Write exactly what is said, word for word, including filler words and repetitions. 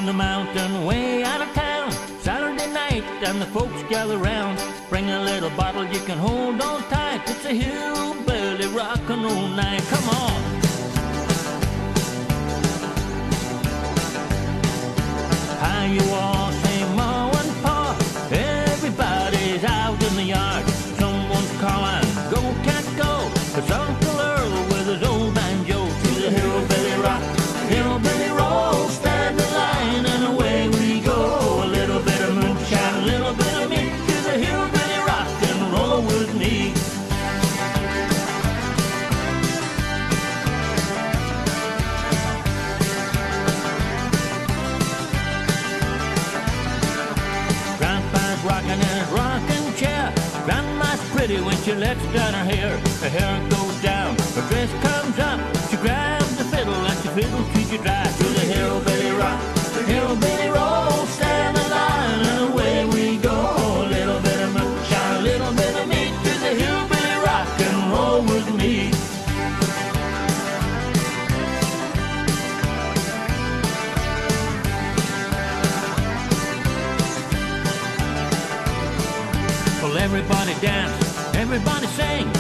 on the mountain way out of town. Saturday night and the folks gather round. Bring a little bottle you can hold on tight. It's a hillbilly rock and roll night. Come on. How you all say ma and pa. Everybody's out in the yard. Someone's calling, go cat go. It's Uncle Earl with his old banjo. To the hillbilly rock, hillbilly roll. Stand in line and away we go. A little bit of moonshine, a little bit of meat. To the hillbilly rock and roll with me. Grandpa's rocking in his rocking chair. Grandma's pretty when she lets down her hair. Her hair goes down, her dress comes up. She grabs the fiddle and she fiddles till she dry. To the hillbilly rock, hillbilly roll. Stand in line and away we go. A little bit of moonshine, a little bit of meat. To the hillbilly rock and roll with me. Well, everybody dance, everybody sing.